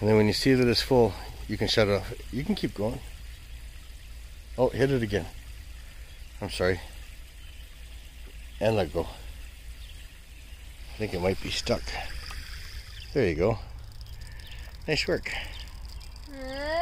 And then when you see that it's full, you can shut it off. You can keep going. Oh, hit it again. I'm sorry. And let go. I think it might be stuck. There you go. Nice work.